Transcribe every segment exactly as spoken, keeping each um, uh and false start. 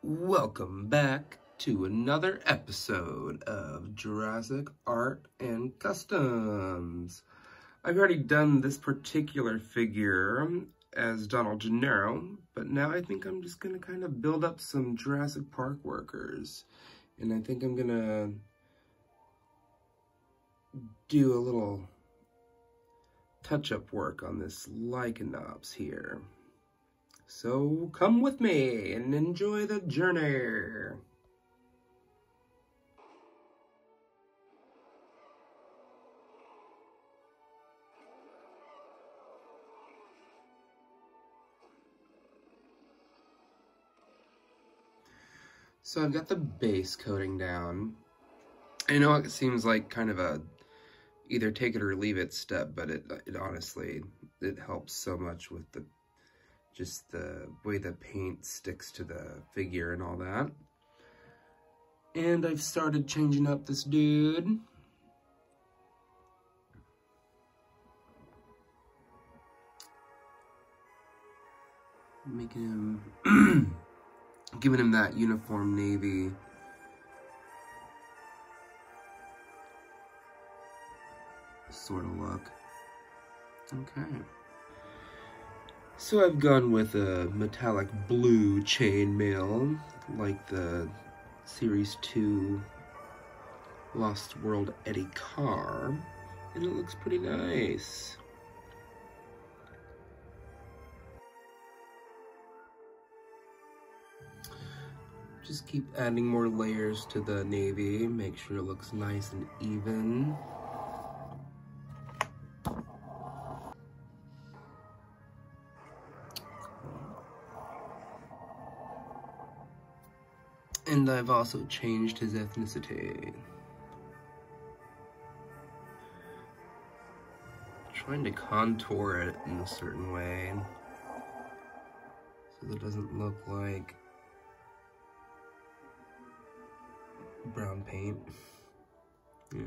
Welcome back to another episode of Jurassic Art and Customs. I've already done this particular figure as Donald Gennaro, but now I think I'm just going to kind of build up some Jurassic Park workers. And I think I'm going to do a little touch-up work on this Lycaenops here. So come with me and enjoy the journey. So I've got the base coating down. I know it seems like kind of a either take it or leave it step, but it, it honestly, it helps so much with the just the way the paint sticks to the figure and all that. And I've started changing up this dude. Making him, giving him that uniform navy sort of look. Okay. So I've gone with a metallic blue chainmail, like the Series two Lost World Eddie car, and it looks pretty nice. Just keep adding more layers to the navy, make sure it looks nice and even. And I've also changed his ethnicity. Trying to contour it in a certain way so that it doesn't look like brown paint. Yeah.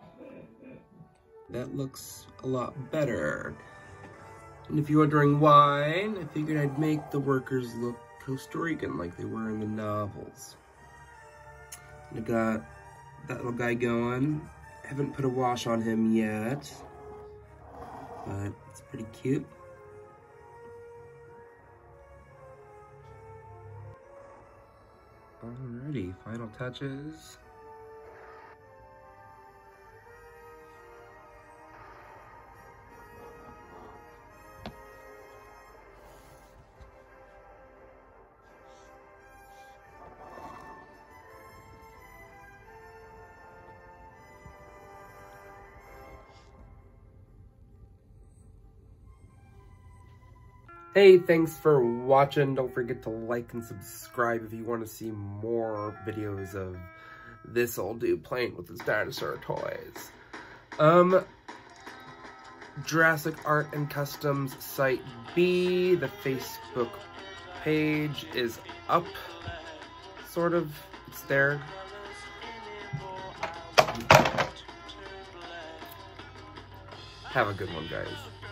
That looks a lot better. And if you're wondering why, I figured I'd make the workers look Costa Rican like they were in the novels. I got that little guy going. Haven't put a wash on him yet, but it's pretty cute. Alrighty, final touches. Hey, thanks for watching. Don't forget to like and subscribe if you want to see more videos of this old dude playing with his dinosaur toys. Um, Jurassic Art and Customs Site B, the Facebook page is up, sort of. It's there. Have a good one, guys.